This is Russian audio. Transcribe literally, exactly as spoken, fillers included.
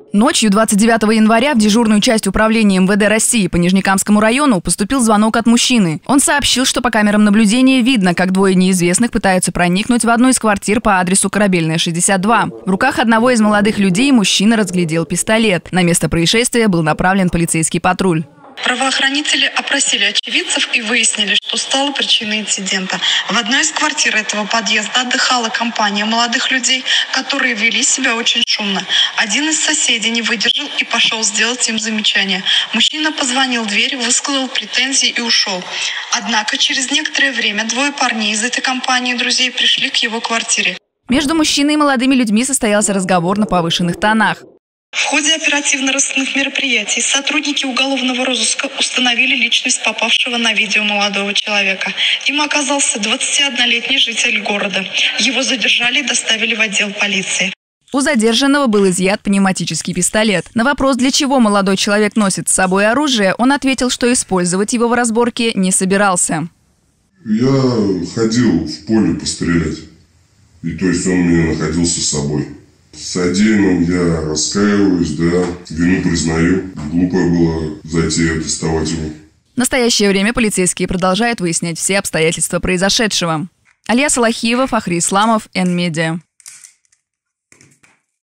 Ночью двадцать девятого января в дежурную часть управления эм вэ дэ России по Нижнекамскому району поступил звонок от мужчины. Он сообщил, что по камерам наблюдения видно, как двое неизвестных пытаются проникнуть в одну из квартир по адресу Корабельная, шестьдесят два. В руках одного из молодых людей мужчина разглядел пистолет. На место происшествия был направлен полицейский патруль. Правоохранители опросили очевидцев и выяснили, что стало причиной инцидента. В одной из квартир этого подъезда отдыхала компания молодых людей, которые вели себя очень шумно. Один из соседей не выдержал и пошел сделать им замечание. Мужчина позвонил в дверь, высказал претензии и ушел. Однако через некоторое время двое парней из этой компании друзей пришли к его квартире. Между мужчиной и молодыми людьми состоялся разговор на повышенных тонах. В ходе оперативно-розыскных мероприятий сотрудники уголовного розыска установили личность попавшего на видео молодого человека. Им оказался двадцатиоднолетний житель города. Его задержали и доставили в отдел полиции. У задержанного был изъят пневматический пистолет. На вопрос, для чего молодой человек носит с собой оружие, он ответил, что использовать его в разборке не собирался. Я ходил в поле пострелять. И то есть он меня находился с собой. Содеянным я раскаиваюсь, да, вину признаю. Глупая была затея доставать его. В настоящее время полицейские продолжают выяснять все обстоятельства произошедшего. Алия Салахиева, Фахри Исламов, Эн Медиа.